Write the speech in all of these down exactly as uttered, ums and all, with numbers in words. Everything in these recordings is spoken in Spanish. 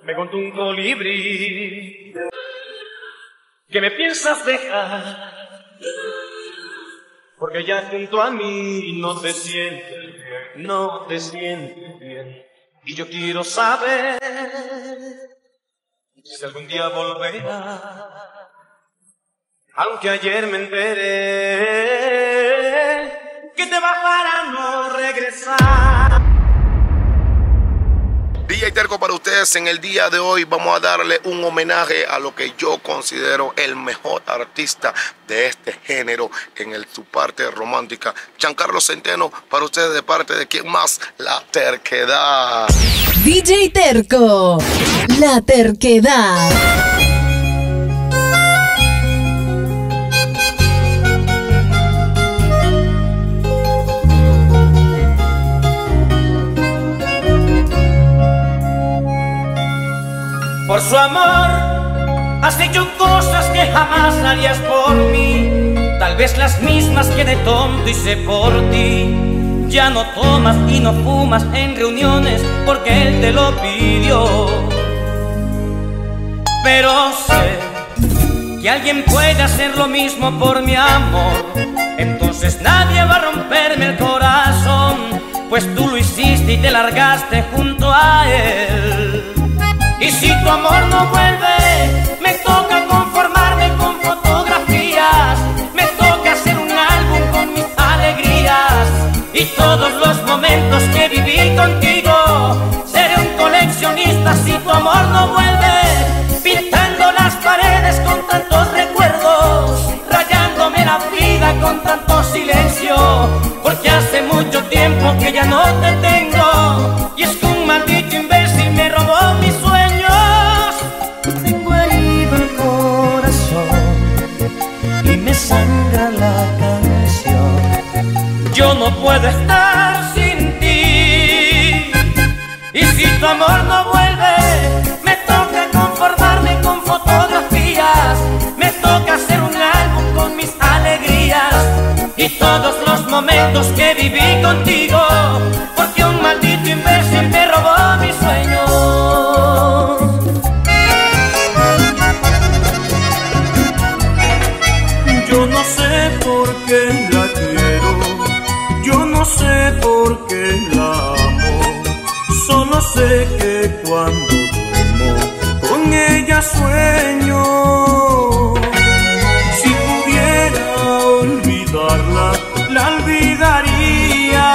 me contó un colibrí que me piensas dejar, porque ya junto a mí no te sientes bien, no te sientes bien. Y yo quiero saber si algún día volverás, aunque ayer me enteré que te vas para no regresar. D J Terco para ustedes. En el día de hoy vamos a darle un homenaje a lo que yo considero el mejor artista de este género en el, su parte romántica, Giancarlo Centeno, para ustedes de parte de quien más, La Terquedad. D J Terco, La Terquedad. Por su amor has hecho cosas que jamás harías por mí, tal vez las mismas que de tonto hice por ti. Ya no tomas y no fumas en reuniones porque él te lo pidió, pero sé que alguien puede hacer lo mismo por mi amor. Entonces nadie va a romperme el corazón, pues tú lo hiciste y te largaste junto a él. Y si tu amor no vuelve, me toca conformarme con fotografías, me toca hacer un álbum con mis alegrías y todos los momentos que viví contigo. Seré un coleccionista si tu amor no vuelve, pintando las paredes con tantos recuerdos, rayándome la vida con tanto silencio, porque hace mucho tiempo que ya no te tengo. Y es que un maldito imbécil me robó mis sueños. Sangra la canción. Yo no puedo estar sin ti. Y si tu amor no vuelve, me toca conformarme con fotografías, me toca hacer un álbum con mis alegrías y todos los momentos que viví contigo, porque un maldito imbécil me robó mis sueños. Yo no sé por qué la quiero, yo no sé por qué la amo, solo sé que cuando duermo con ella sueño. Si pudiera olvidarla, la olvidaría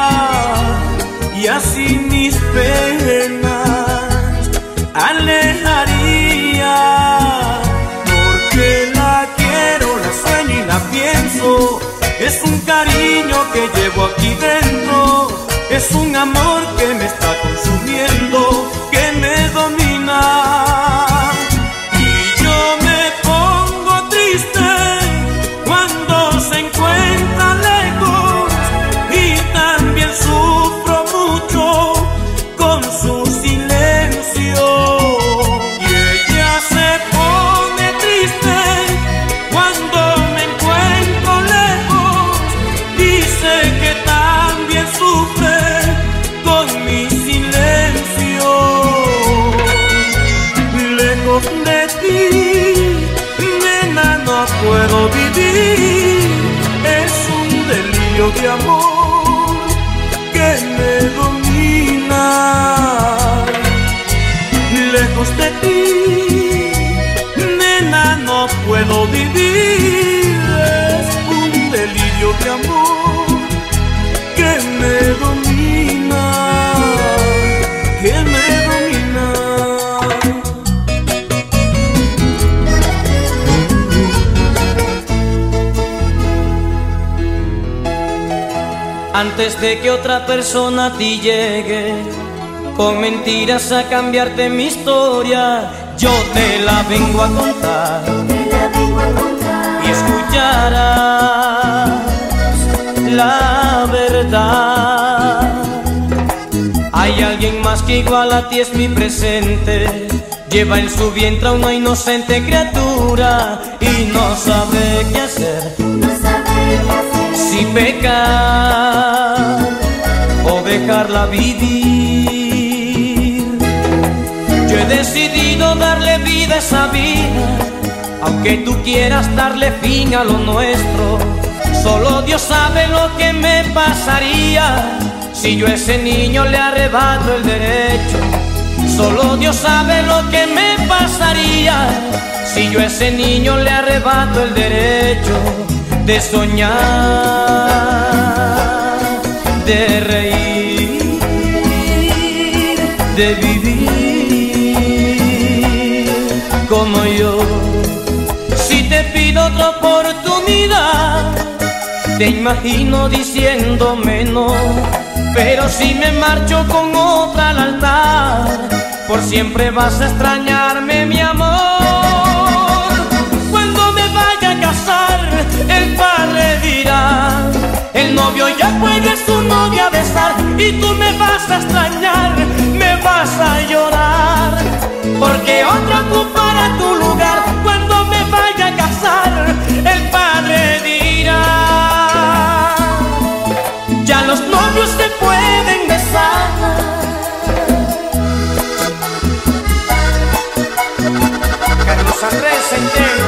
y así mis penas alejaría, porque la quiero, la sueño y la pienso. Es un cariño que llevo aquí dentro, es un amor que me está consumiendo, que me domina. Y yo me pongo triste cuando se encuentra lejos, y también sufro mucho con su silencio. Y ella se pone triste cuando me encuentro lejos, dice que también sufre con mi silencio. Lejos de ti, nena, no puedo vivir, es un delirio de amor que me domina. Lejos de ti, nena, no puedo vivir, es un delirio de amor que me domina, que me domina. Antes de que otra persona a ti llegue con mentiras a cambiarte mi historia, yo te la vengo a contar, te la vengo a contar. Y escucharás la verdad. Hay alguien más que igual a ti es mi presente, lleva en su vientre a una inocente criatura y no sabe qué hacer, No sabe qué hacer. si pecar o dejarla vivir. Yo he decidido darle vida a esa vida, aunque tú quieras darle fin a lo nuestro. Solo Dios sabe lo que me pasaría si yo a ese niño le arrebato el derecho. Solo Dios sabe lo que me pasaría si yo a ese niño le arrebato el derecho de soñar, de reír, de vivir como yo. Si te pido otra oportunidad, te imagino diciéndome no. Pero si me marcho con otra al altar, por siempre vas a extrañarme, mi amor. Cuando me vaya a casar, el padre dirá: el novio ya puede a su novia besar. Y tú me vas a extrañar, me vas a llorar, porque otra ocupará tu lugar. Cuando me vaya a casar, el padre dirá: ya los novios se pueden besar. Carlos Andrés Centeno,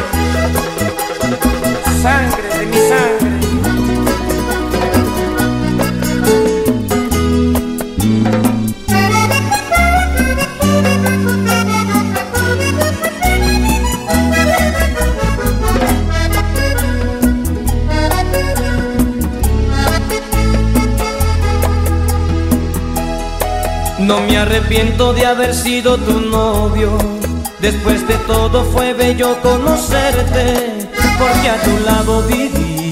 sangre de mi sangre. No me arrepiento de haber sido tu novio. Después de todo fue bello conocerte, porque a tu lado viví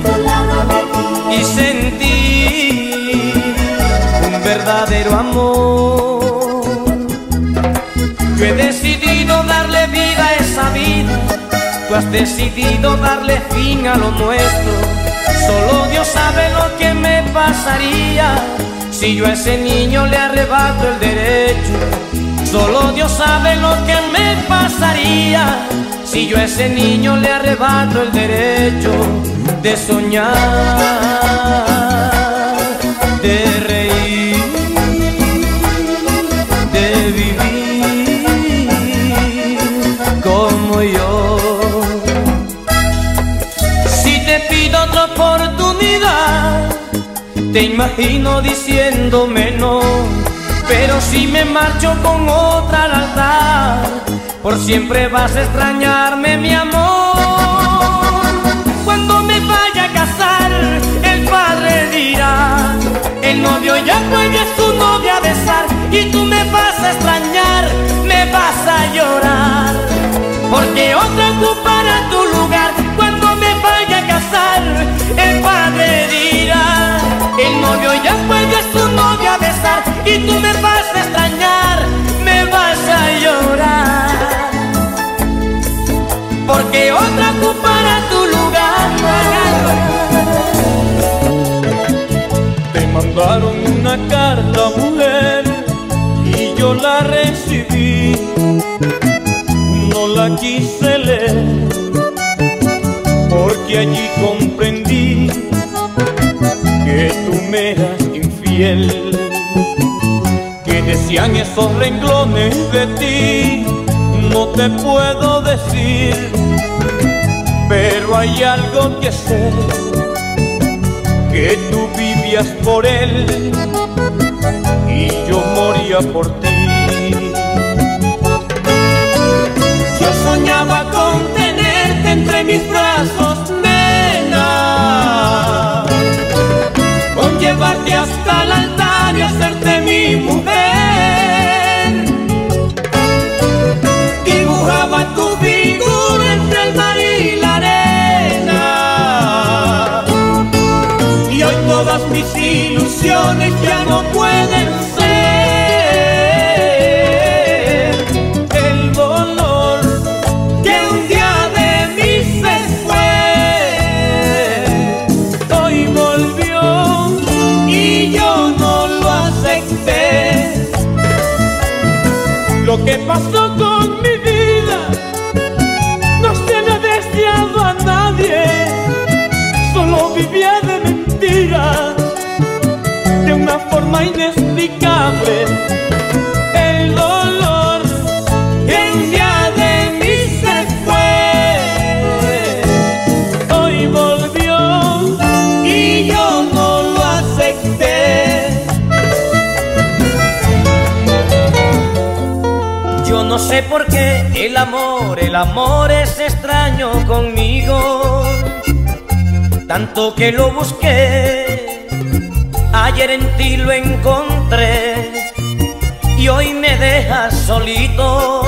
y sentí un verdadero amor. Yo he decidido darle vida a esa vida, tú has decidido darle fin a lo nuestro. Solo Dios sabe lo que me pasaría si yo a ese niño le arrebato el derecho. Solo Dios sabe lo que me pasaría si yo a ese niño le arrebato el derecho de soñar, de reír, de vivir como yo. Si te pido otra oportunidad, te imagino diciéndome no. Pero si me marcho con otra al altar, por siempre vas a extrañarme, mi amor. Cuando me vaya a casar, el padre dirá: el novio ya puede a su novia besar. Y tú me vas a extrañar, me vas a llorar, porque otra ocupará tu lugar. Cuando me vaya a casar, el padre dirá: el novio ya puede a su novia besar. Y tú me vas a extrañar, me vas a llorar, porque otra ocupará tu lugar. Te mandaron una carta, mujer, y yo la recibí. No la quise leer, porque allí comprendí que tú me eras infiel. Que decían esos renglones de ti, no te puedo decir, pero hay algo que sé, que tú vivías por él y yo moría por ti. Yo soñaba con tenerte entre mis brazos, nena, con llevarte hasta el altar y hacerte mi mujer. Dibujaba tu figura entre el mar y la arena, y hoy todas mis ilusiones ya no pueden ser. El dolor que un día de mí se fue, hoy volvió y yo no lo acepté. Lo que pasó con mi vida no se lo he deseado a nadie, solo vivía de mentiras, de una forma inexplicable. El dolor No sé por qué el amor, el amor es extraño conmigo. Tanto que lo busqué, ayer en ti lo encontré y hoy me dejas solito.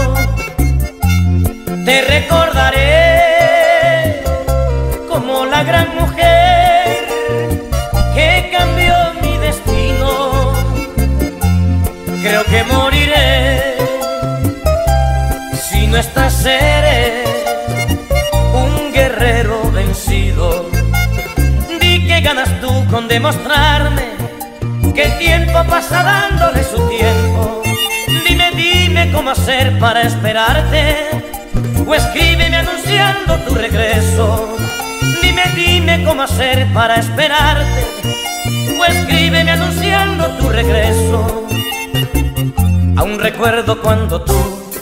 Te recordaré como la gran mujer que cambió mi destino. Creo que moriré si no estás, seré un guerrero vencido. Di que ganas tú con demostrarme que el tiempo pasa dándole su tiempo. Dime, dime cómo hacer para esperarte, o escríbeme anunciando tu regreso. Dime, dime cómo hacer para esperarte, o escríbeme anunciando tu regreso. Aún recuerdo cuando tú,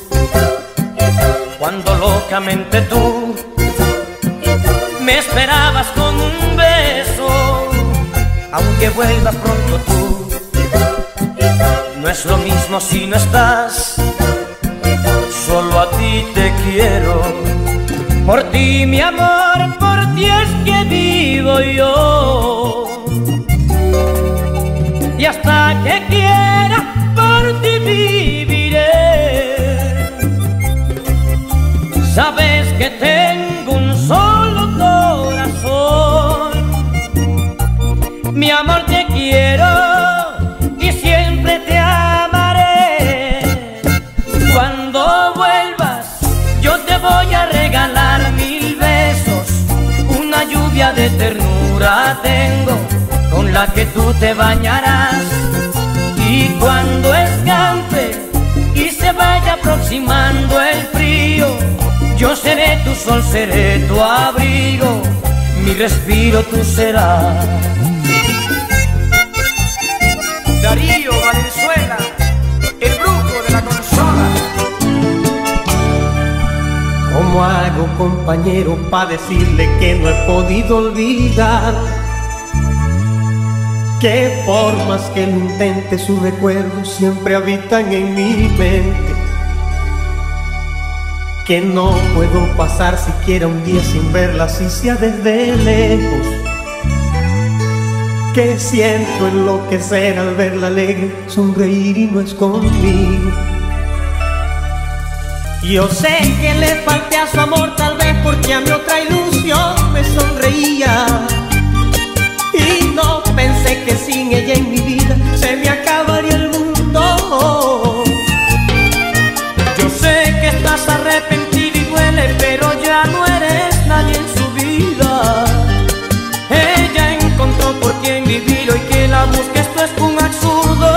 cuando locamente tú me esperabas con un beso. Aunque vuelvas pronto tú, no es lo mismo si no estás. Solo a ti te quiero, por ti mi amor, por ti es que vivo yo. Y hasta que quiera, por ti viviré. Sabes que tengo un solo corazón. Mi amor, te quiero y siempre te amaré. Cuando vuelvas, yo te voy a regalar mil besos. Una lluvia de ternura tengo con la que tú te bañarás. Y cuando escampe y se vaya aproximando el frío, yo seré tu sol, seré tu abrigo, mi respiro tú serás. Darío Valenzuela, el brujo de la consola. ¿Cómo hago, compañero, para decirle que no he podido olvidar? Que por más que lo intente, sus recuerdos siempre habitan en mi mente. Que no puedo pasar siquiera un día sin verla, si sea desde lejos. Que siento enloquecer al verla alegre, sonreír y no es conmigo. Yo sé que le falté a su amor, tal vez porque a mi otra ilusión me sonreía. Y no pensé que sin ella en mi vida se me acabaría el mundo. Yo sé que estás arrepentido y duele, pero ya no eres nadie en su vida. Ella encontró por quien vivir, hoy que la busque esto es un absurdo.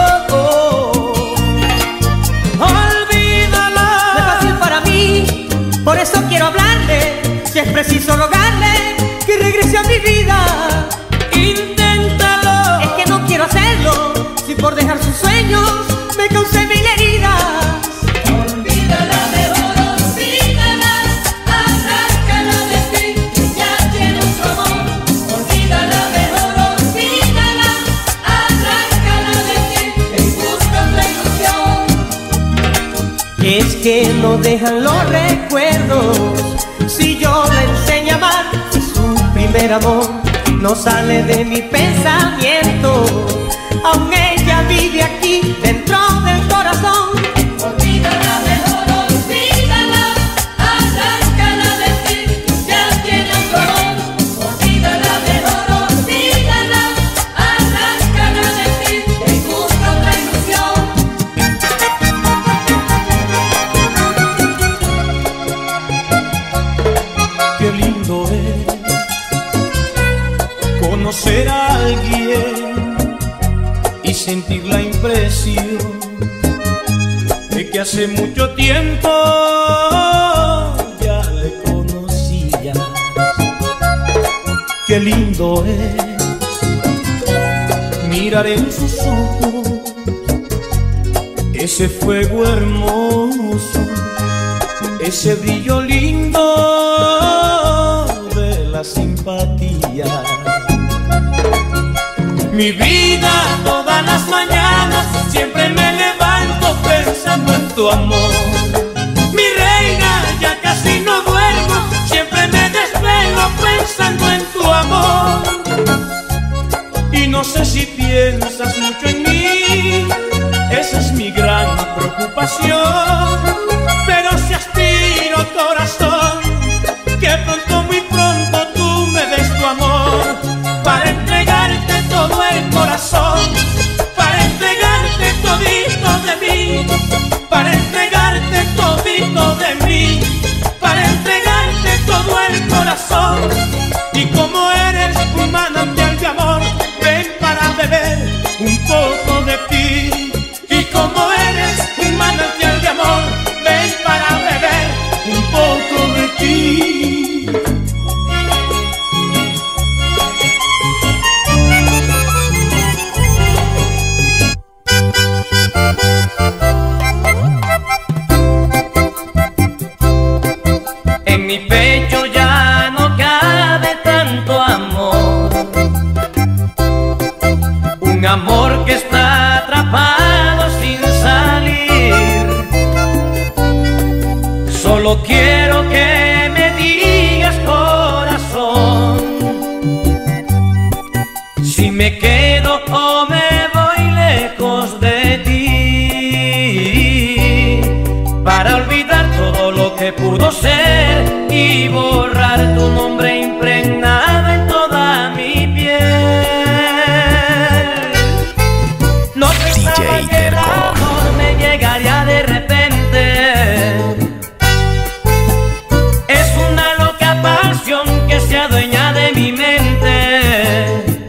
Olvídala. No es fácil para mí, por eso quiero hablarle. Si es preciso rogarle que regrese a mi vida. Inténtalo. Es que no quiero hacerlo, si por dejar sus sueños me causé mil heridas. Olvídala, mejor olvídala, arráncala de ti, que ya tiene otro amor. Olvídala, mejor olvídala, arráncala de ti, que busca otra ilusión. Es que no dejan los recuerdos, si yo la enseño a amar, su primer amor no sale de mi pensamiento. Aún ella vive aquí dentro del corazón. Olvídala, mejor olvídala, arráncala de ti, ya tiene otro amor. Olvídala, mejor olvídala, arráncala de ti, que busca otra ilusión. Qué lindo es conocer a alguien y sentir la impresión de que hace mucho tiempo ya le conocías. Qué lindo es mirar en sus ojos ese fuego hermoso, ese brillo lindo de la simpatía. Mi vida, todas las mañanas siempre me levanto pensando en tu amor. No sé si piensas mucho en mí, esa es mi gran preocupación. Pero si aspiro, corazón, que pronto, muy pronto tú me des tu amor, para entregarte todo el corazón, para entregarte todito de mí, para entregarte todito de mí, para entregarte todo el corazón. Y como eres un manantial de amor, ven para beber un poco de ti. Y como eres un manantial de amor, ven para beber un poco de ti. En mi pecho ya no cabe tanto amor, un amor que está atrapado sin salir. Solo quiero que me digas, corazón, si me quedo o me voy lejos de ti, para olvidar todo lo que pudo ser y borrar tu nombre impregnado en toda mi piel. No pensaba que el amor me llegaría de repente, es una loca pasión que se adueña de mi mente.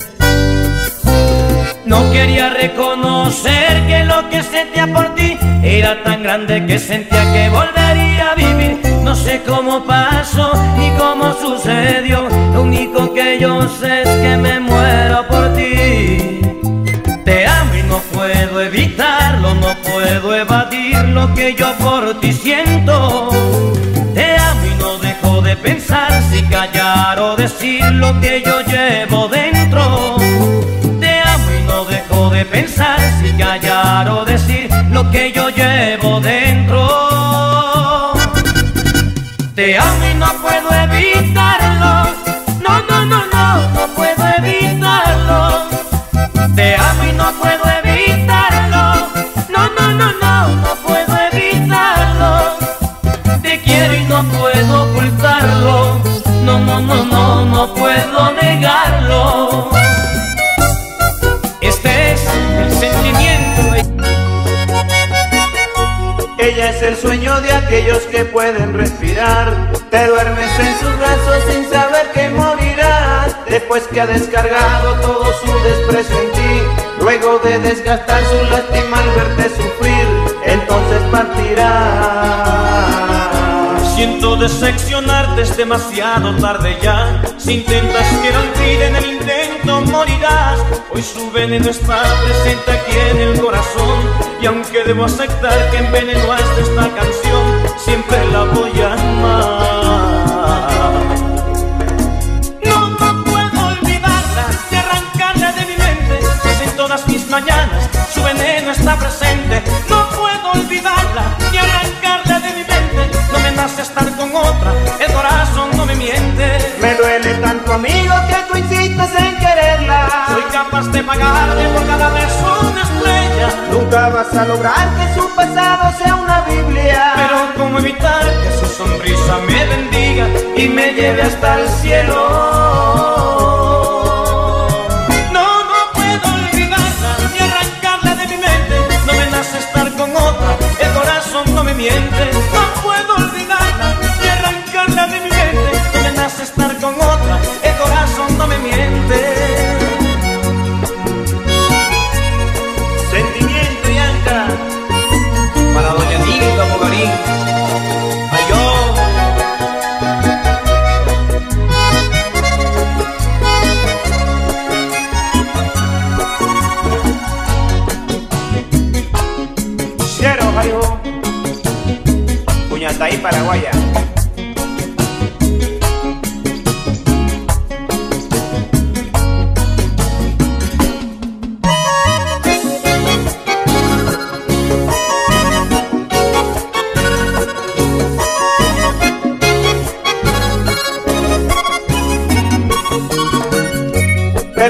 No quería reconocer que lo que sentía por ti era tan grande que sentía que volvería a vivir. No sé cómo pasó ni cómo sucedió, lo único que yo sé es que me muero por ti. Te amo y no puedo evitarlo, no puedo evadir lo que yo por ti siento. Te amo y no dejo de pensar si callar o decir lo que yo llevo dentro. Te amo y no dejo de pensar si callar o decir lo que yo llevo dentro. Te amo y no puedo evitarlo, no, no, no, no, no puedo evitarlo. Te amo y no puedo evitarlo, no, no, no, no, no puedo evitarlo. Te quiero y no puedo ocultarlo, no, no, no, no, no puedo negarlo. Este es el sentimiento. Ella es el sueño de aquellos que pueden respirar. Te duermes en sus brazos sin saber que morirás, después que ha descargado todo su desprecio en ti. Luego de desgastar su lástima al verte sufrir, entonces partirá. Siento decepcionarte, es demasiado tarde ya. Si intentas que no olviden el intento, morirás. Hoy su veneno está presente aquí en el corazón, y aunque debo aceptar que envenenaste esta canción, siempre la voy a amar. No, no puedo olvidarla ni arrancarla de mi mente, pues en todas mis mañanas su veneno está presente. No puedo olvidarla ni arrancarla de mi mente, no me nace estar con otra, el corazón no me miente. Me duele tanto, amigo, que tú insistes en quererla. Soy capaz de pagarle por cada vez una estrella. Nunca vas a lograr que su pasado sea una Biblia, pero cómo evitar que su sonrisa me bendiga y me lleve hasta el cielo. No, no puedo olvidarla ni arrancarla de mi mente, no me nace estar con otra, el corazón no me miente. No puedo olvidarla ni arrancarla de mi mente, no me nace estar con otra, el corazón no me miente. Sentimiento y Anca, Para doña Nilda Mogarín. Ay, yo. Cero, Jaibo, Puñataí, Paraguaya.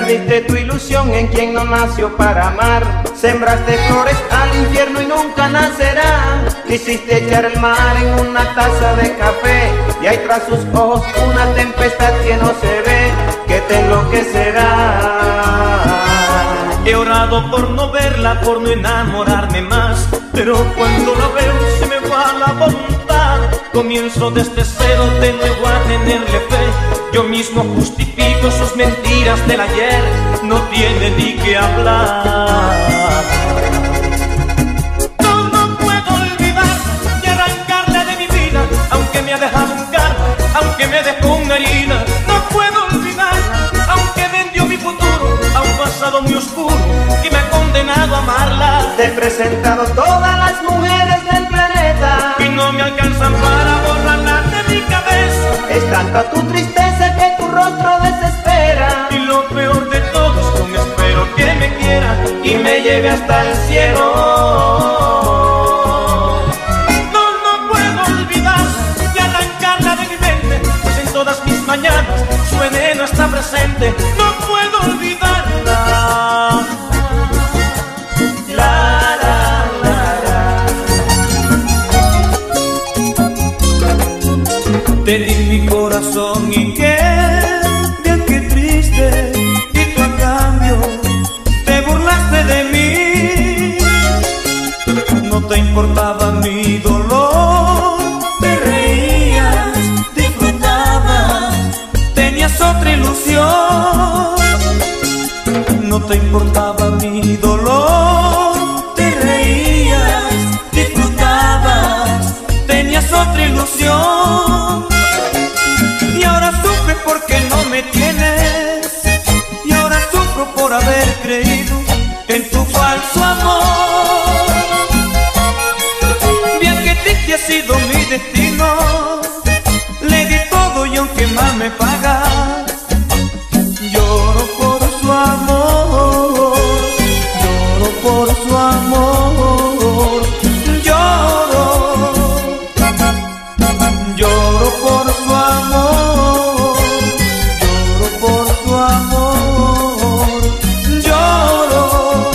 Perdiste tu ilusión en quien no nació para amar. Sembraste flores al infierno y nunca nacerá. Quisiste echar el mar en una taza de café y hay tras sus ojos una tempestad que no se ve, que te enloquecerá. He orado por no verla, por no enamorarme más, pero cuando la veo se me va la voluntad. Comienzo desde cero de nuevo a tenerle fe. Yo mismo justifico sus mentiras del ayer. No tiene ni que hablar. No, no puedo olvidar y arrancarla de mi vida, aunque me ha dejado un karma, aunque me dejó una herida. No puedo olvidar, aunque vendió mi futuro a un pasado muy oscuro y me ha condenado a amarla. Te he presentado todas las mujeres del planeta y no me alcanzan para borrarla de mi cabeza. Es tanta tu tristeza que tu rostro desespera. Y lo peor de todo es que aún espero que me quiera y me lleve hasta el cielo. No, no puedo olvidar y arrancarla de mi mente, pues en todas mis mañanas su veneno está presente. No puedo olvidarla. La, la, la, la. Te di mi corazón y qué, bien que triste, y tú a cambio te burlaste de mí. No te importaba mi dolor, te reías, disfrutabas, tenías otra ilusión. No te importaba mi dolor, te reías, disfrutabas, tenías otra ilusión. Y ahora sufres porque no me tienes, y ahora sufro por haber creído en tu falso amor. Bien que triste ha sido mi destino, le di todo y aunque mal me pagas, lloro por su amor, lloro por su amor, lloro, lloro por su amor, lloro por su amor, lloro.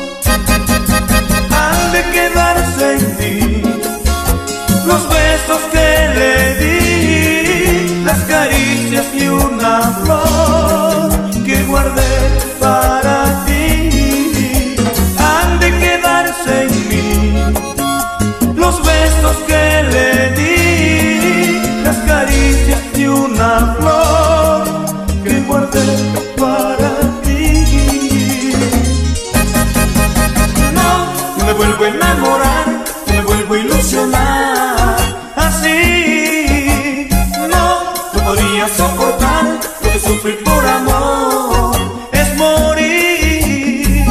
Han de quedarse en mí los besos que le di, las caricias y una flor que guardé para ti. Han de quedarse en mí los besos que le di, las caricias y una flor que guardé para ti. No, no me vuelvo a enamorar, no me vuelvo a ilusionar así. No, no podría soportar lo que sufrir por amor es morir.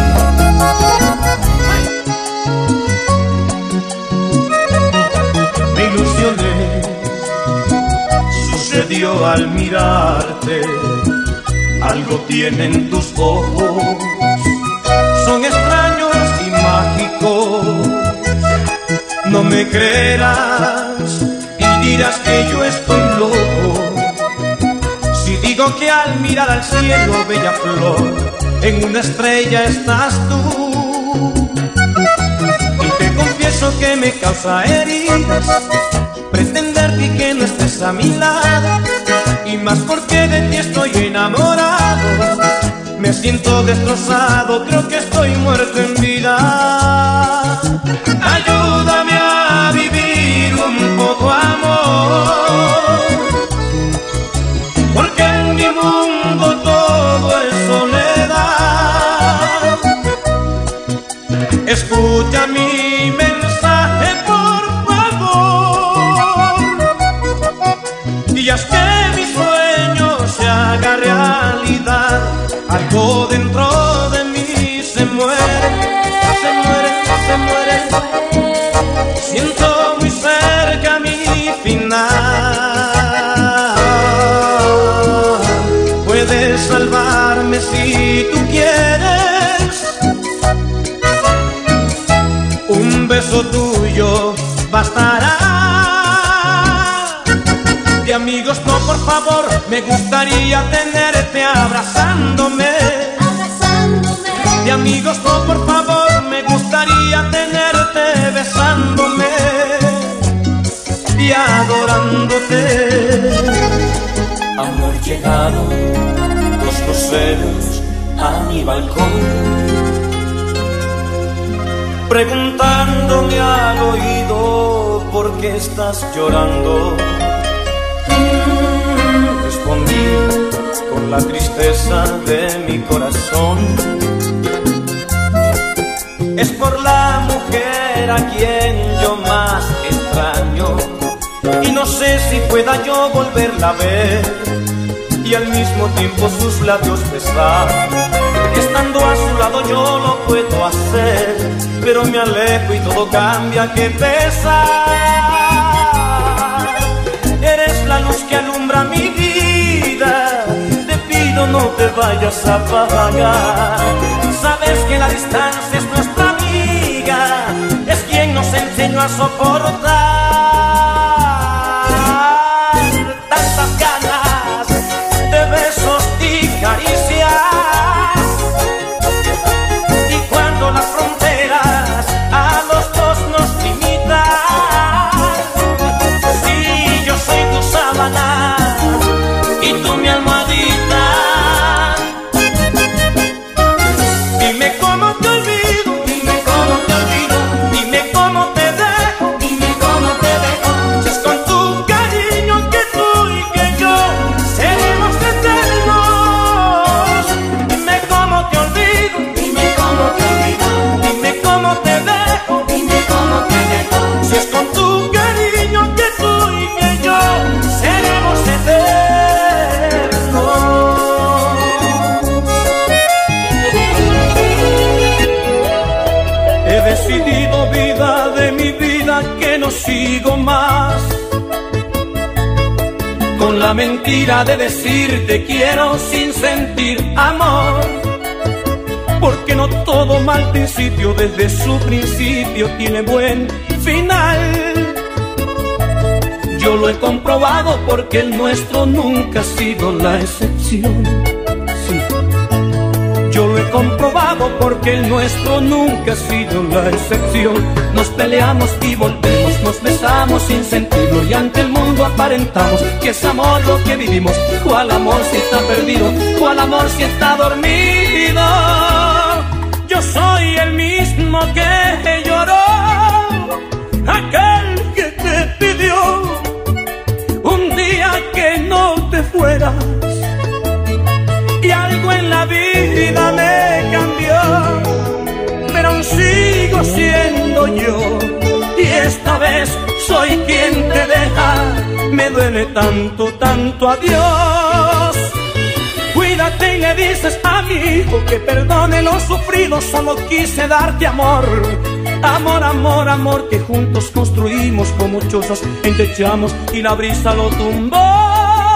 Me ilusioné, sucedió al mirarte. Algo tienen tus ojos, son extraños y mágicos. No me creerás y dirás que yo estoy loco si digo que al mirar al cielo, bella flor, en una estrella estás tú. Y te confieso que me causa heridas pretenderte y que no estés a mi lado, y más porque de ti estoy enamorado. Me siento destrozado, creo que estoy muerto en vida. Ayúdame a vivir un poco amor, porque en mi mundo todo es soledad. Escucha mi mensaje, por favor, y haz que mi sueño se haga realidad. Algo dentro de mí se muere, se muere, se muere. Siento muy cerca mi final. Puedes salvarme si tú quieres. Un beso tuyo bastará. De amigos no por favor, me gustaría tenerte abrazándome. abrazándome. De amigos, no, por favor, me gustaría tenerte besándome y adorándote. Amor, llegaron los luceros a mi balcón, preguntándome al oído por qué estás llorando. Mm, respondí con la tristeza de mi corazón. Es por la mujer a quien yo más extraño y no sé si pueda yo volverla a ver y al mismo tiempo sus labios besar. Estando a su lado yo lo puedo hacer, pero me alejo y todo cambia, qué pesar. Eres la luz que alumbra mi vida, te pido no te vayas a apagar. Sabes que la distancia es nuestra amiga, es quien nos enseñó a soportar tantas ganas de besos y caricias. Y cuando las fronteras a los dos nos limitan, si yo soy tu sábana y tú mi almohadita, dime cómo te olvido, dime cómo te olvido, dime cómo te dejo, dime cómo te dejo. Si es con tu cariño que tú y que yo seremos eternos. Dime cómo te olvido, dime cómo te olvido, dime cómo te dejo, dime cómo te dejo. Si es con tu cariño que tú y que yo seremos eternos. He decidido, vida de mi vida, que no sigo más con la mentira de decir te quiero sin sentir amor, porque no todo mal principio desde su principio tiene buen final. Yo lo he comprobado porque el nuestro nunca ha sido la excepción. Sí. Yo lo he comprobado porque el nuestro nunca ha sido la excepción. Nos peleamos y volvemos, nos besamos sin sentirlo y ante el mundo aparentamos que es amor lo que vivimos. ¿Cuál amor si está perdido? ¿Cuál amor si está dormido? Yo soy el mismo que lloró, aquel que te pidió un día que no te fueras. Y algo en la vida me cambió, pero aún sigo siendo yo. Y esta vez soy quien te deja, me duele tanto, tanto, adiós. Cuídate y le dices a mi hijo que perdone lo sufrido, solo quise darte amor. Amor, amor, amor, que juntos construimos como chozas, entechamos y la brisa lo tumbó.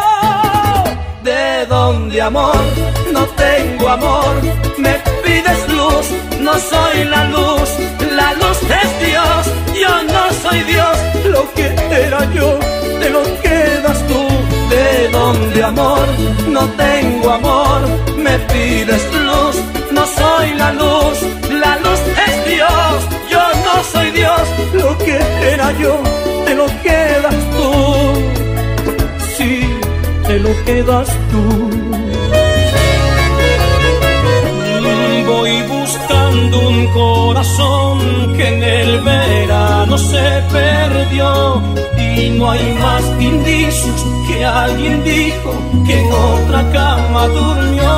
¿De dónde, amor? No tengo amor, me pides luz, no soy la luz, la luz es Dios, yo no soy Dios, lo que era yo, te lo quedas tú. ¿De dónde, amor? No tengo amor, me pides luz, no soy la luz, la luz es Dios, yo no soy Dios, lo que era yo, te lo quedas tú. Sí, te lo quedas tú. Voy buscando un corazón que en el verano se perdió y no hay más indicios que alguien dijo que en otra cama durmió.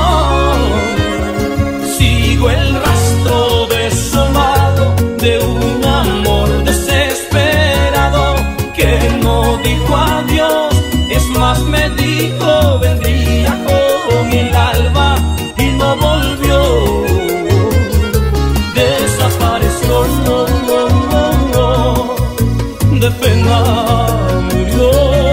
Sigo el rastro desolado de un amor desesperado que no dijo adiós, es más me dijo vendría con el alba y no volvió. Desapareció, no, no, no, no, de pena murió.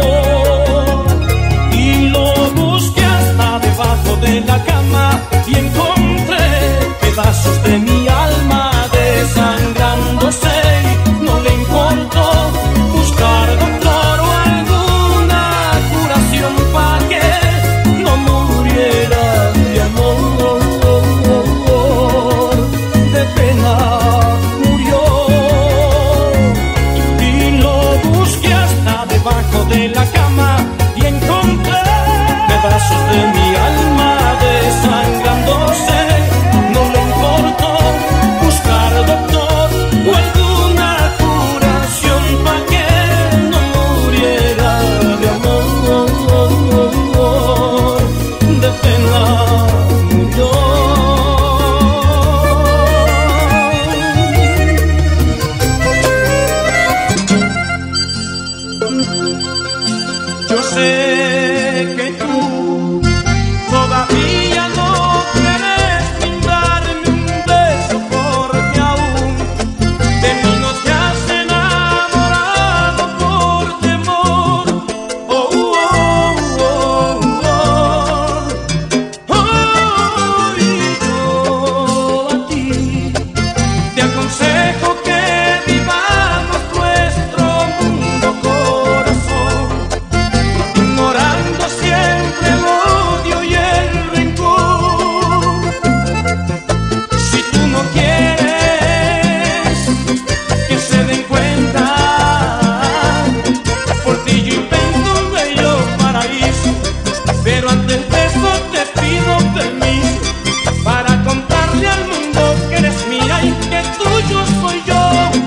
Y lo busqué hasta debajo de la cama y encontré pedazos de mi alma desangrándose. No le importó buscar doctor o alguna curación. Yo sé que tú todavía no quieres brindarme un beso porque aún de mí no te has enamorado por temor. Oh, oh, oh, oh, oh. Oh, y yo a ti te aconsejo que vivamos nuestro mundo, corazón, ignorando siempre el odio y el rencor. Si tú no quieres que se den cuenta, por ti yo invento un bello paraíso, pero antes de eso te pido permiso para contarle al mundo que eres mía y que tuyo soy yo.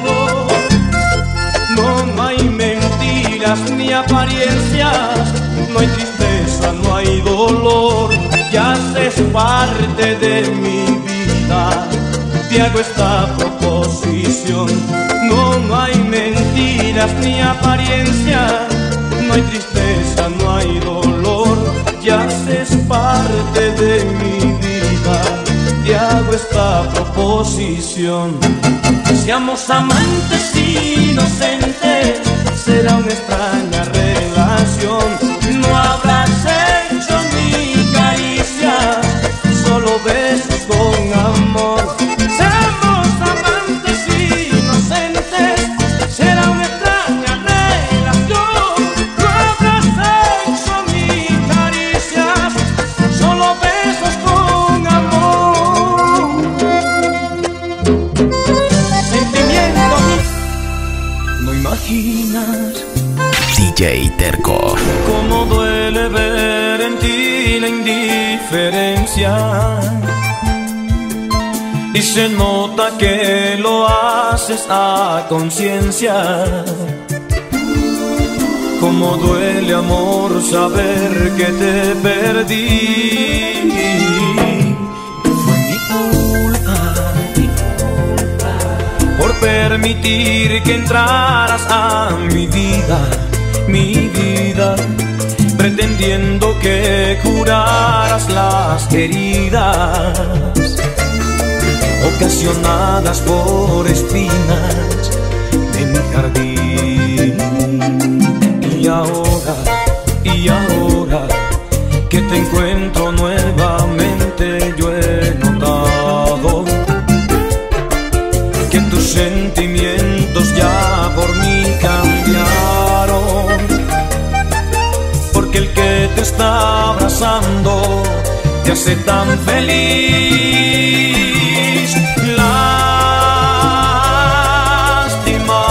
No, no hay mentiras ni apariencias, no hay tristeza, no hay dolor, ya haces parte de mi vida, te hago esta proposición. No, no hay mentiras ni apariencias, no hay tristeza, no hay dolor, ya haces parte de mi vida, te hago esta proposición. Seamos amantes inocentes, será una extraña relación. No habrá sexo ni caricias, solo besos con amor. Seamos amantes inocentes, será una extraña relación. No habrá sexo ni caricias, solo besos con amor. Sentimiento, no imaginas D J Terco. cómo duele ver en ti la indiferencia, y se nota que lo haces a conciencia. Cómo duele, amor, saber que te perdí. Fue mi culpa por permitir que entraras a mi vida, mi vida, pretendiendo que curaras las heridas ocasionadas por espinas de mi jardín. Y ahora, y ahora que te encuentro nuevamente, yo he notado que tus sentimientos ya por mí cambiaron, porque el que te está abrazando te hace tan feliz. Lástima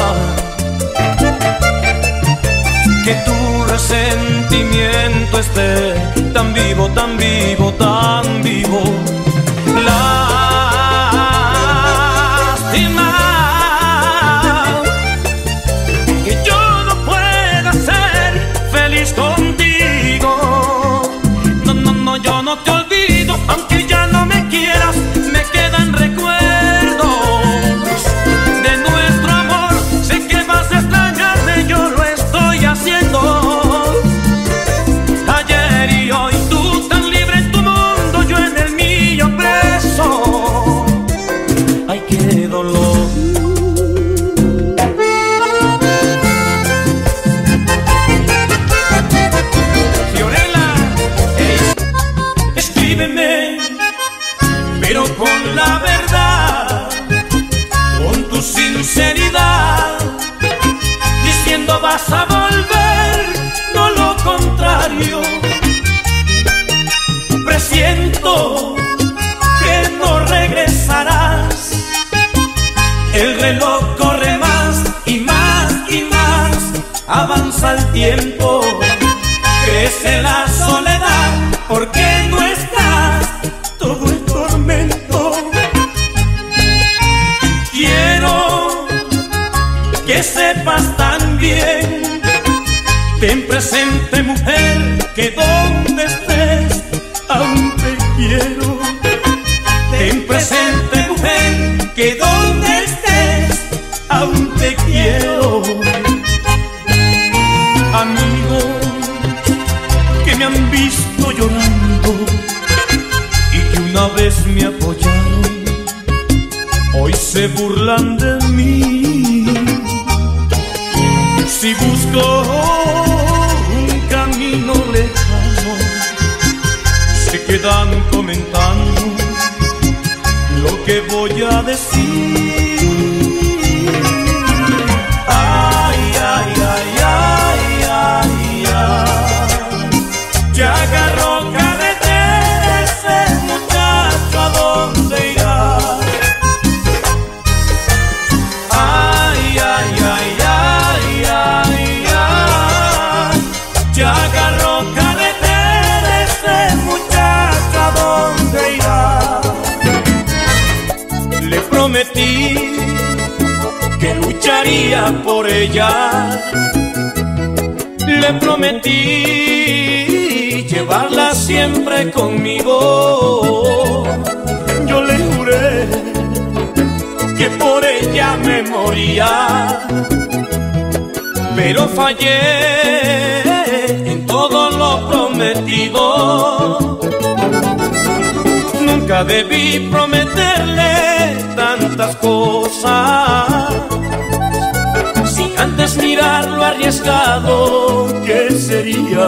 que tu resentimiento esté tan vivo, tan vivo, tan vivo. Lástima que yo no pueda ser feliz contigo. No, no, no, yo no te olvido, aunque ya no me quieras, me quedan recuerdos de nuestro amor. Sé que vas a extrañarme, yo lo estoy haciendo. Ayer y hoy tú tan libre en tu mundo, yo en el mío preso. Ay, qué dolor. Fiorella, hey, escríbeme, pero con la verdad, con tu sinceridad, diciendo vas a volver, no lo contrario. Presiento que no regresarás, el reloj corre más y más y más, avanza el tiempo, crece la soledad, porque no estás, todo el tormento. Quiero que sepas también, ten presente, mujer, que donde estés aún te quiero. Ten presente, mujer, que donde estés aún te quiero. amigos que me han visto llorando y que una vez me apoyaron, hoy se burlan de mí. Si busco un camino lejano, se quedan comentando lo que voy a decir. Ay, ay, ay, ay, ay, ay. Ya agarró carretera ese muchacho, ¿a dónde irá? Ay, ay, ay, ay, ay, ay. Ya agarró carretera ese muchacho, ¿a dónde irá? Le prometí que lucharía por ella, le prometí llevarla siempre conmigo. Yo le juré que por ella me moría, pero fallé en todo lo prometido. Nunca debí prometerle tantas cosas sin antes mirar lo arriesgado que sería.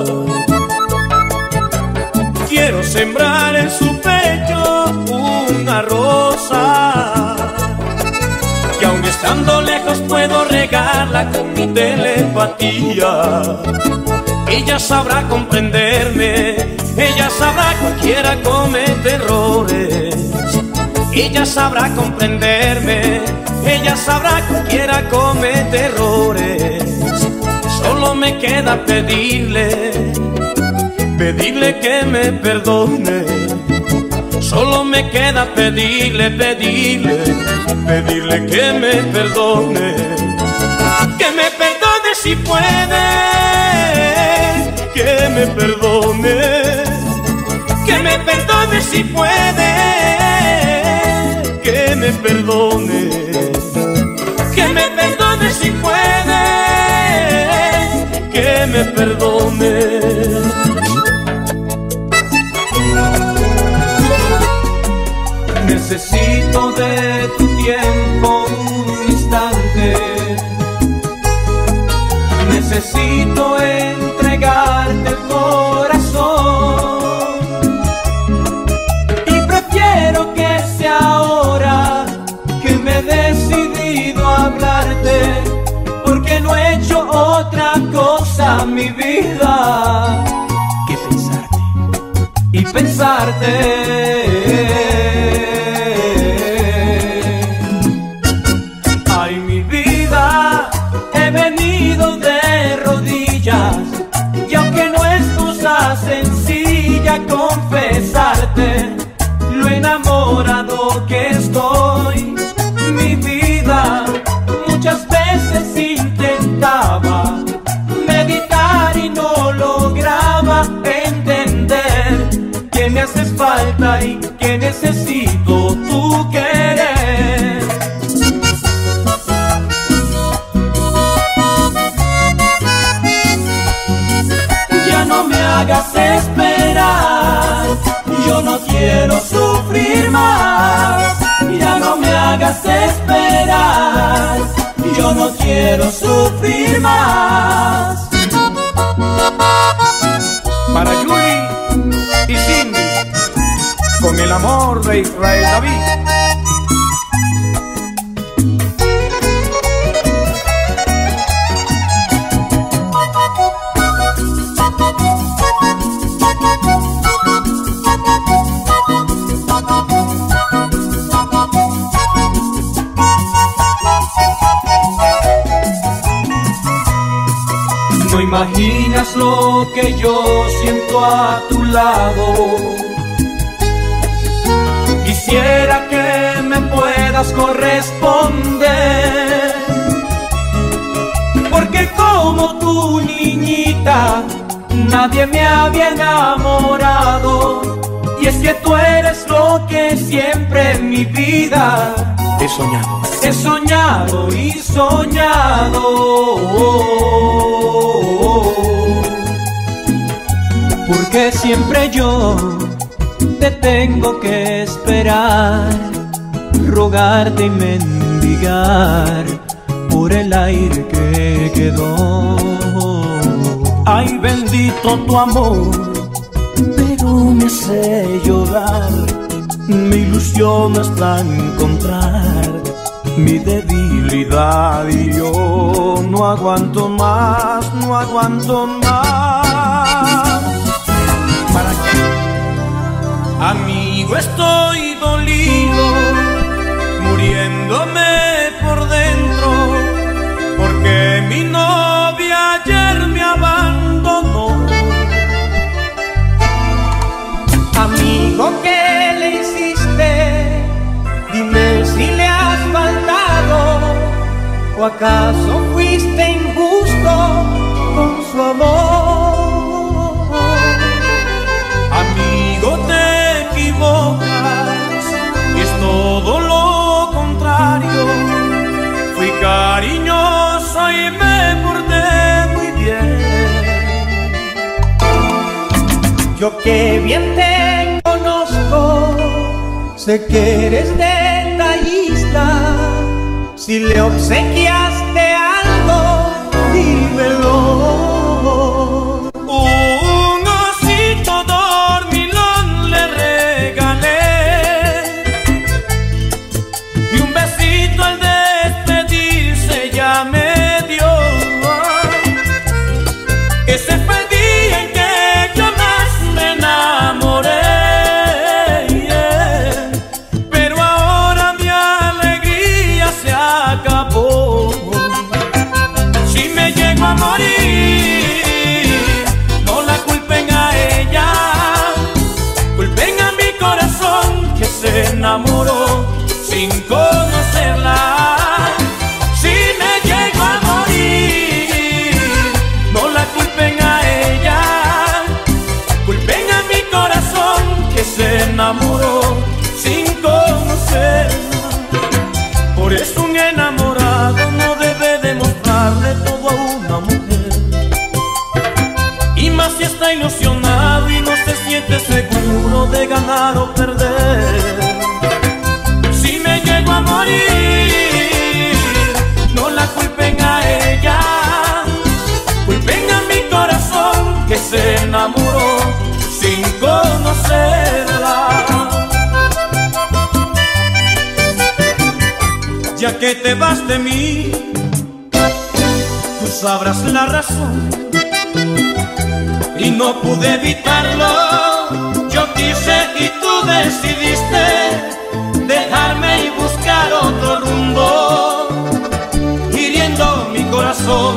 Quiero sembrar en su pecho una rosa, que aun estando lejos puedo regarla con mi telepatía. Ella sabrá comprenderme, ella sabrá que cualquiera comete errores. Ella sabrá comprenderme, ella sabrá que cualquiera comete errores. Solo me queda pedirle, pedirle que me perdone. Solo me queda pedirle, pedirle, pedirle que me perdone. Que me perdone si puede, que me perdone. Que me perdone si puede, que me perdone. Que me perdone si puede, que me perdone. Necesito de tu tiempo un instante, necesito entregarte el corazón, y prefiero que sea ahora que me he decidido a hablarte, porque no he hecho otra cosa mi vida que pensarte y pensarte. Ay, mi vida, he venido de rodillas, y aunque no es cosa sencilla confesarte lo enamorado que estoy, mi vida, muchas veces intentaba meditar y no lograba entender que me haces falta y que necesito tu querer. Ya no me hagas esperar, yo no quiero sufrir más. Ya no me hagas esperar, yo no quiero sufrir más. Para Yuri y Cindy, con el amor de Israel David. No imaginas lo que yo siento a tu lado. Quisiera que me puedas corresponder, porque como tu niñita nadie me había enamorado. Y es que tú eres lo que siempre en mi vida he soñado. He soñado y soñado. siempre yo te tengo que esperar, rogarte y mendigar por el aire que quedó. Ay, bendito tu amor, pero me hace llorar. Mi ilusión hasta encontrar mi debilidad y yo no aguanto más, no aguanto más. ¿Para qué? Amigo, estoy dolido, muriéndome por dentro, porque mi novia ayer me abandonó. Amigo, ¿qué le hiciste? Dime si le has faltado, o acaso fuiste injusto con su amor. Amigo, te equivocas, es todo lo contrario. Fui cariñoso y me porté muy bien. Yo que bien te conozco, sé que eres detallista. Si le obsequiaste algo, dímelo. Un osito dormilón le regalé y un besito al despedirse ya me dio. Ese fue el día en que yo más me enamoré. A morir, no la culpen a ella, culpen a mi corazón que se enamoró sin conocerla. Si me llego a morir, no la culpen a ella, culpen a mi corazón que se enamoró sin conocerla. Por eso un enamorado no debe demostrarle todo a una mujer, y más si está ilusionado y no se siente seguro de ganar o perder. Si me llego a morir, no la culpen a ella, culpen a mi corazón que se enamoró sin conocerla. Ya que te vas de mí, tú sabrás la razón, y no pude evitarlo. Yo quise y tú decidiste dejarme y buscar otro rumbo, hiriendo mi corazón.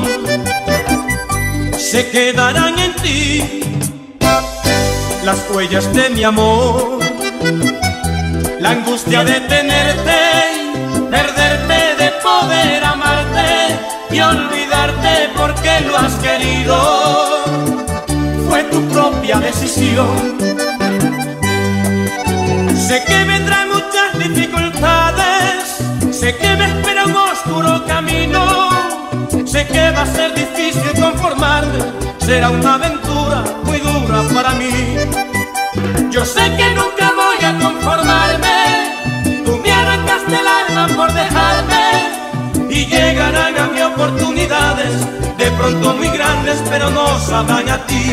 Se quedarán en ti las huellas de mi amor, la angustia de tenerte, perderte, de poder amarte y olvidarte porque lo has querido. Fue tu propia decisión. Sé que vendrán muchas dificultades, sé que me espera un oscuro camino, sé que va a ser difícil conformarme, será una aventura muy dura para mí. Yo sé que nunca voy a conformarme, tú me arrancaste el alma por dejarme, y llegarán a mí oportunidades, de pronto muy grandes, pero no sabrán a ti.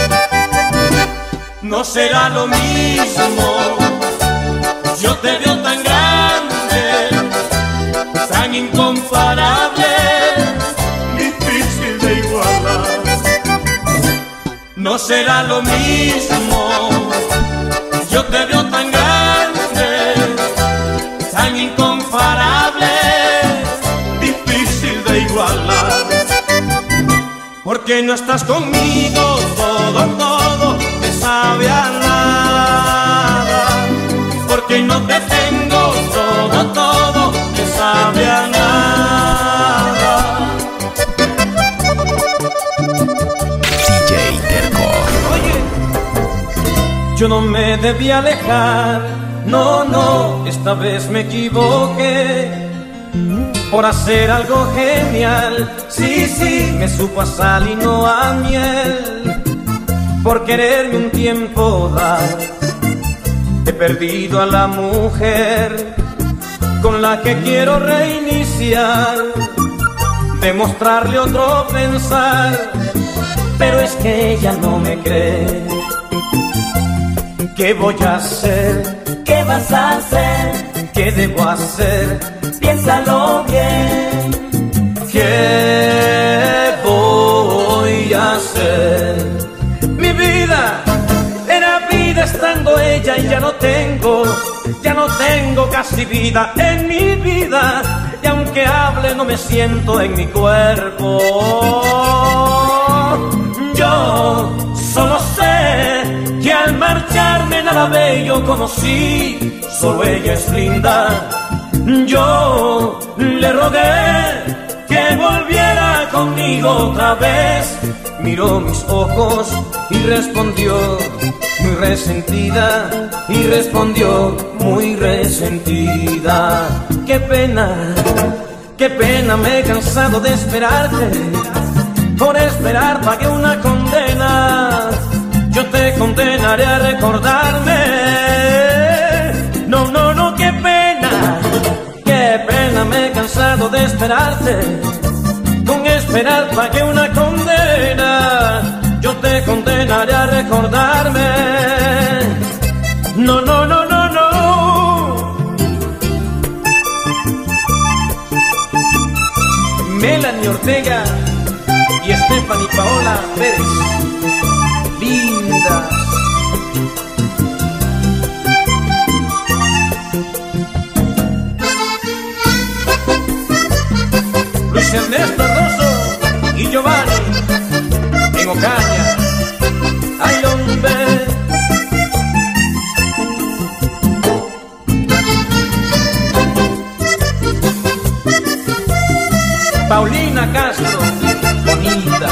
No será lo mismo, yo te veo tan grande, tan incomparable, difícil de igualar. No será lo mismo, yo te veo tan grande, tan incomparable, difícil de igualar. Porque no estás conmigo, todo, todo me sabe a nada. Porque no te tengo, todo, todo me sabe a nada. D J Terco. Oye, yo no me debí alejar, no, no, esta vez me equivoqué por hacer algo genial. Sí, sí, me supo a sal y no a miel, por quererme un tiempo dar. He perdido a la mujer con la que quiero reiniciar, demostrarle otro pensar, pero es que ella no me cree. ¿Qué voy a hacer? ¿Qué vas a hacer? ¿Qué debo hacer? Piénsalo bien. ¿Qué voy a hacer? Mi vida era vida estando ella y ya no tengo, ya no tengo casi vida en mi vida. Y aunque hable no me siento en mi cuerpo. Yo solo sé que al marcharme nada bello conocí, solo ella es linda. Yo le rogué que volviera conmigo otra vez. Miró mis ojos y respondió muy resentida, y respondió muy resentida. Qué pena, qué pena, me he cansado de esperarte. Por esperar pagué una condena. Yo te condenaré a recordarme. No, no, no, qué pena, qué pena, me he cansado de esperarte. Con esperar pagué una condena. Yo te condenaré a recordarme. No, no, no, no, no. Melanie Ortega y Stephanie Paola Pérez, lindas. Luis Ernesto Rosso y Giovanni en Ocaña. Ay, hombre. Paulina Castro, bonita.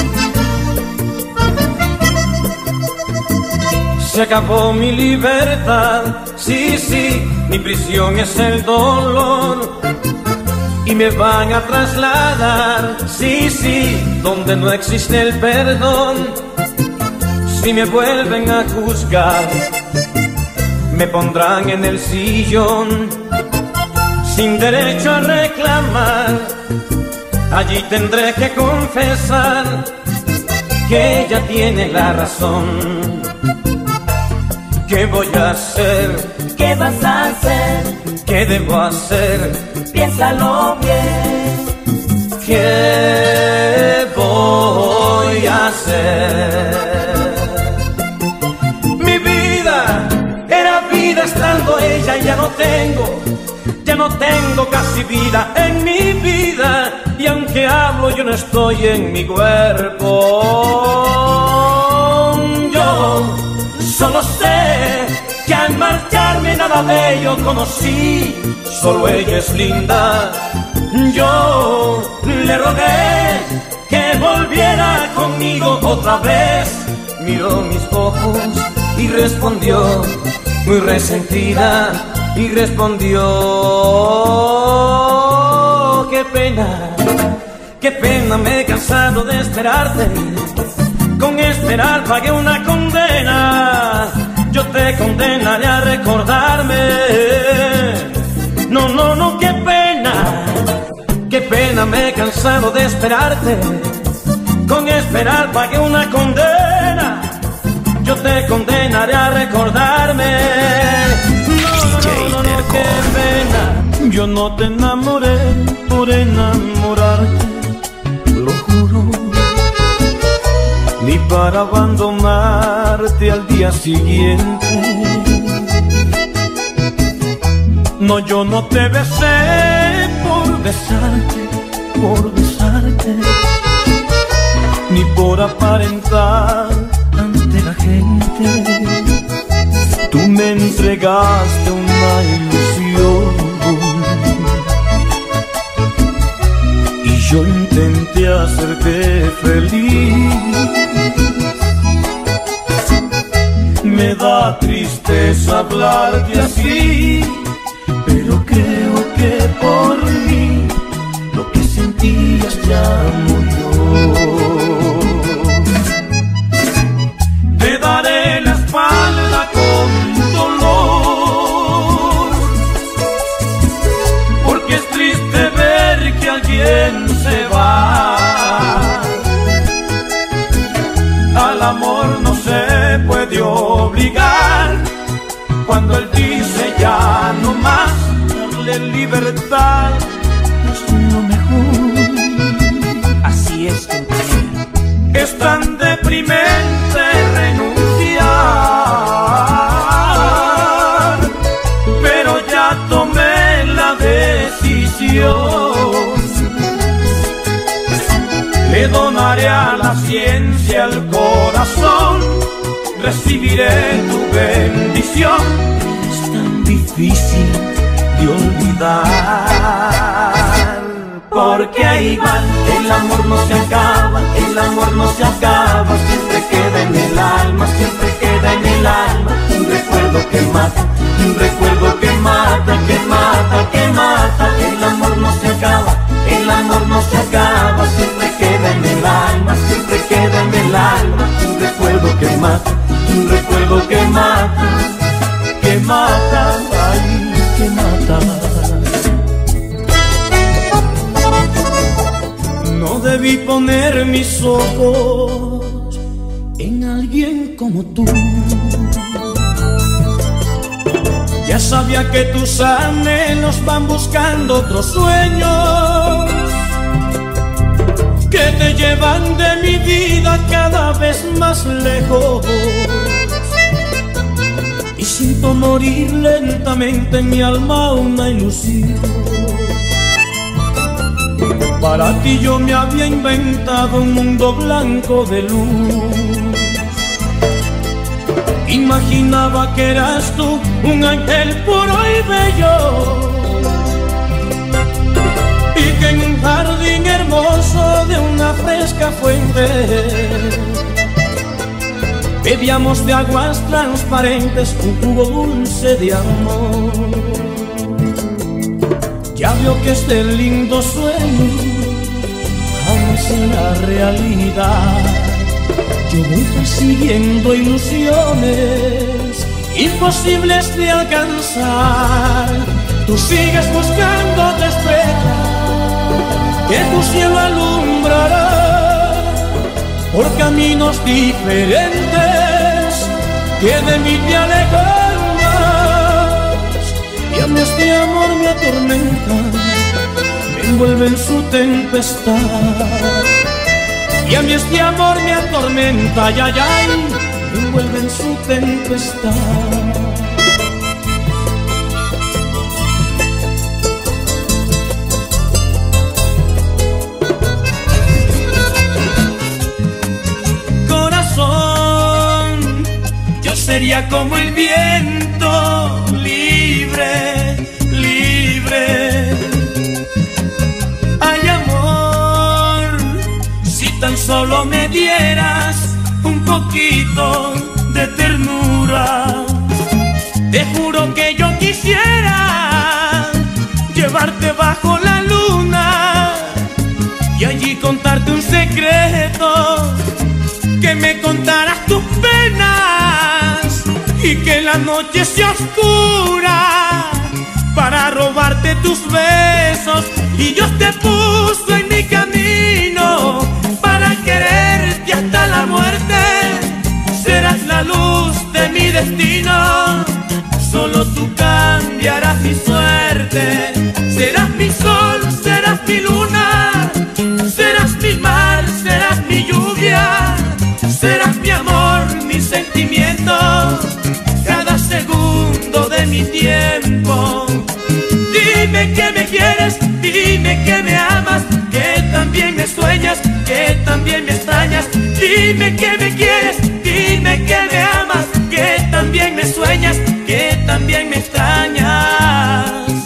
Se acabó mi libertad, sí, sí, mi prisión es el dolor. Y me van a trasladar, sí, sí, donde no existe el perdón. Si me vuelven a juzgar, me pondrán en el sillón, sin derecho a reclamar. Allí tendré que confesar que ella tiene la razón. ¿Qué voy a hacer? ¿Qué vas a hacer? ¿Qué debo hacer? Piénsalo bien. ¿Qué voy a hacer? Mi vida era vida estando ella y ya no tengo, ya no tengo casi vida en mi vida. Y aunque hablo yo no estoy en mi cuerpo. Yo solo sé que al marcharme nada bello conocí, solo ella es linda. Yo le rogué que volviera conmigo otra vez. Miró mis ojos y respondió muy resentida, y respondió: qué pena, qué pena, me he cansado de esperarte. Con esperar pagué una condena. Yo te condenaré a recordarme. No, no, no, qué pena, qué pena, me he cansado de esperarte. Con esperar pagué una condena. Yo te condenaré a recordarme. No, no, no, no, qué pena. Yo no te enamoré por enamorarte, lo juro, ni para abandonarte al día siguiente. No, yo no te besé por besarte, por besarte, ni por aparentar ante la gente. Tú me entregaste una ilusión y yo intenté hacerte feliz. Me da tristeza hablarte así, pero creo que por mí lo que sentías ya murió. amor no se puede obligar. Cuando él dice ya no más, darle libertad es lo mejor. Así es, compañero. Es tan deprimente renunciar, pero ya tomé la decisión. Le donaré a la ciencia el corazón, recibiré tu bendición. Es tan difícil de olvidar, porque ahí va, el amor no se acaba, el amor no se acaba, siempre queda en el alma, siempre queda en el alma. Un recuerdo que mata, un recuerdo que mata, que mata, que mata. El amor no se acaba, el amor no se acaba, siempre queda en el alma, siempre queda en el alma. Un recuerdo que mata, un recuerdo que mata, que mata, ay, que mata. No debí poner mis ojos en alguien como tú. Ya sabía que tus anhelos van buscando otros sueños que te llevan de mi vida cada vez más lejos. Y siento morir lentamente en mi alma una ilusión. Para ti yo me había inventado un mundo blanco de luz. Imaginaba que eras tú un ángel puro y bello, y que en un jardín hermoso de una fresca fuente bebíamos de aguas transparentes un jugo dulce de amor. Ya veo que este lindo sueño jamás será realidad. Yo voy persiguiendo ilusiones imposibles de alcanzar. Tú sigues buscando otra estrella que tu cielo alumbrará por caminos diferentes que de mí te alejan más. Y a mí este amor me atormenta, me envuelve en su tempestad. Y a mí este amor me atormenta, ay, ay, ay, me envuelve en su tempestad. Corazón, yo sería como el viento, libre, libre. Ay, amor, si tan solo me dieras un poquito de ternura, te juro que yo quisiera llevarte bajo la luna y allí contarte un secreto, que me contaras tus penas y que la noche sea oscura para robarte tus besos. Y Dios te puso en mi camino para quererte hasta la muerte. Serás la luz de mi destino, solo tú cambiarás mi suerte. Serás mi sol, serás mi luna, serás mi mar, serás mi lluvia, serás mi amor, mi sentimiento, cada segundo de mi tiempo. Dime que me quieres, dime que me amas, que también me sueñas, que también me extrañas. Dime que me quieres, dime que me amas, que también me sueñas, que también me extrañas.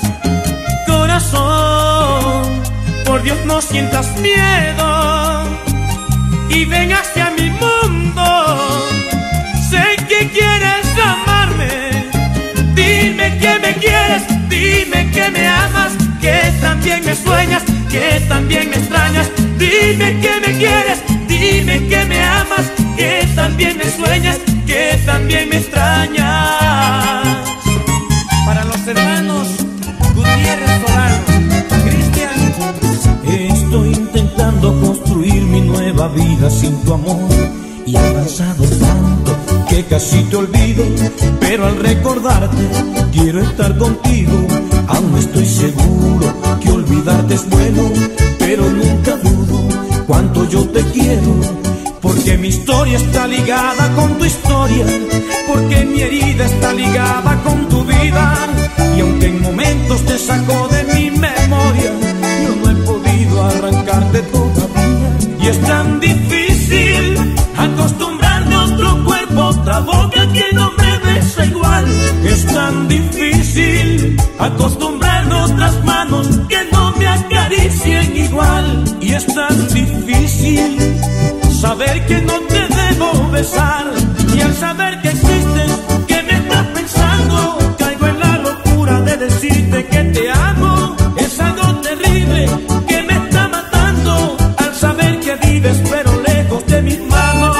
Corazón, por Dios no sientas miedo y ven hacia mi mundo. Sé que quieres amarme, dime que me quieres, dime que me amas, que también me sueñas, que también me extrañas. Dime que me quieres, dime que me amas, que también me sueñas, que también me extrañas. Para los hermanos Gutiérrez Solano, Cristian. Estoy intentando construir mi nueva vida sin tu amor, y he avanzado tanto que casi te olvido, pero al recordarte quiero estar contigo. Aún no estoy seguro que olvidarte es bueno, pero nunca dudo cuánto yo te quiero, porque mi historia está ligada con tu historia, porque mi herida está ligada con tu vida, y aunque en momentos te saco de mi memoria, yo no he podido arrancarte todavía. Y es tan difícil acostumbrarme a otro cuerpo, otra boca que no me besa igual. Es tan difícil acostumbrarme a otras manos que no me acaricien igual. Y es tan difícil saber que no te debo besar, y al saber que existes, que me estás pensando, caigo en la locura de decirte que te amo. Es algo terrible que me está matando, al saber que vives pero lejos de mis manos.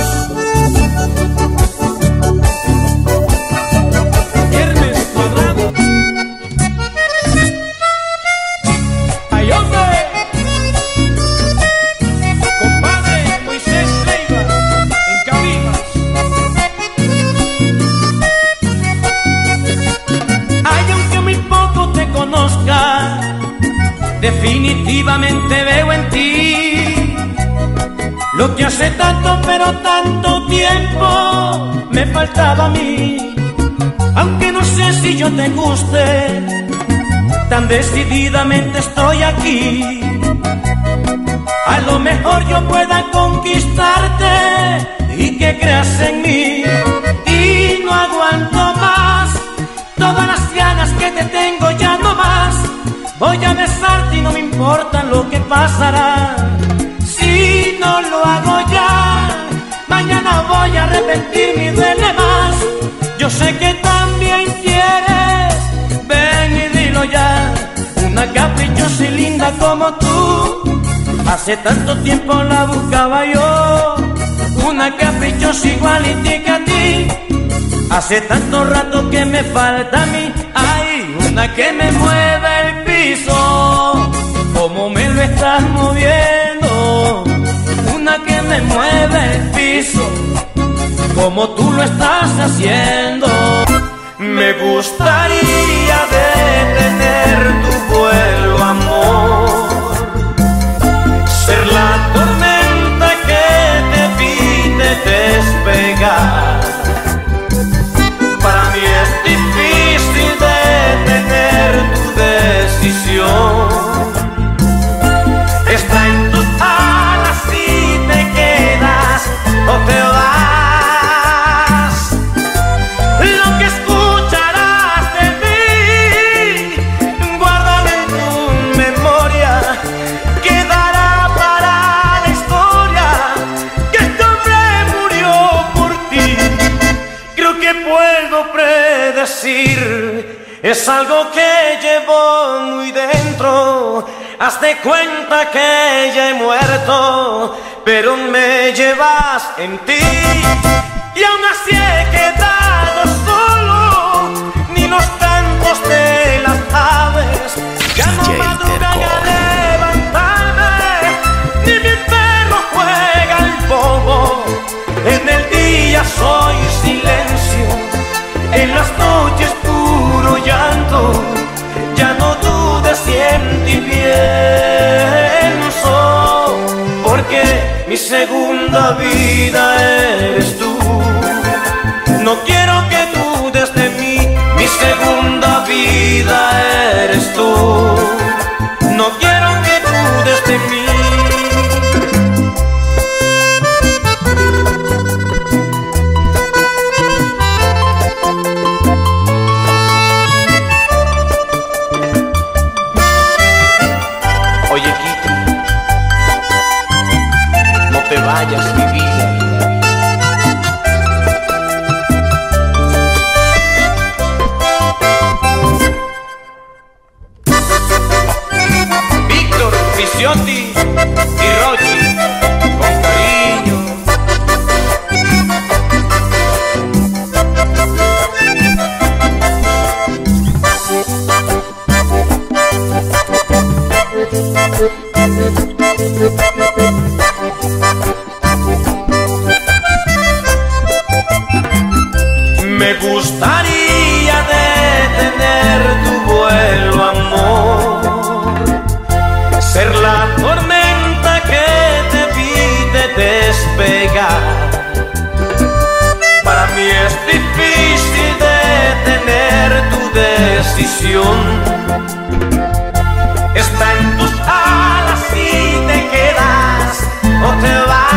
Hermes Cuadrado. ¡Ay, hombre! Definitivamente veo en ti lo que hace tanto pero tanto tiempo me faltaba a mí. Aunque no sé si yo te guste, tan decididamente estoy aquí. A lo mejor yo pueda conquistarte y que creas en mí. Y no aguanto más todas las ganas que te tengo, ya no más. Voy a besarte y no me importa lo que pasará. Si no lo hago ya, mañana voy a arrepentirme y duele más. Yo sé que también quieres, ven y dilo ya. Una caprichosa y linda como tú, hace tanto tiempo la buscaba yo. Una caprichosa igualitica a ti, hace tanto rato que me falta a mí. Ay, una que me mueve el piso, como me lo estás moviendo. Una que me mueve el piso, como tú lo estás haciendo. Me gustaría detener tu vuelo, amor, ser la tormenta que te evite despegar. Para mí es difícil detener tu decisión. Está en tus alas si te quedas o te vas. Lo que escucharás de mí, guárdalo en tu memoria. Quedará para la historia que este hombre murió por ti. Creo que puedo predecir, es algo que llevo muy dentro. Haz de cuenta que ya he muerto, pero me llevas en ti. Y aún así he quedado solo, ni los cantos de las aves ya no madrugan a levantarme, ni mi perro juega al bobo. En el día soy silencio, en las noches puro llanto. Ya no dudes si en ti pienso, porque mi segunda vida eres tú. No quiero que dudes de mí, mi segunda vida eres tú. No quiero que dudes de mí. Vayas, mi vida. Víctor Fisiotti y Rochi, con cariño. decisión está en tus alas si te quedas o te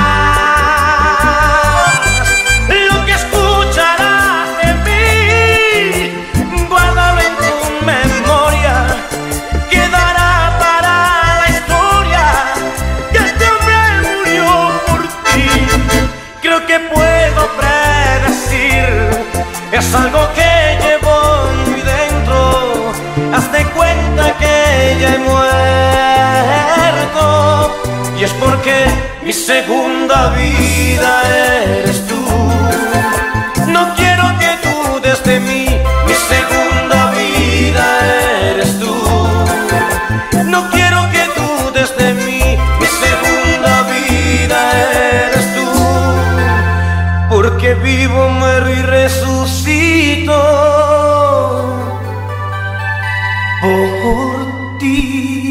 vas. Lo que escucharás de mí, guárdalo en tu memoria, quedará para la historia que este hombre murió por ti. Creo que puedo predecir, es algo que llevo muy dentro. Hazte cuenta que ya he muerto, y es porque mi segunda vida eres tú. No quiero que dudes de mí, mi segunda vida eres tú. No quiero que dudes de mí, mi segunda vida eres tú. Porque vivo, muero y resucito por ti.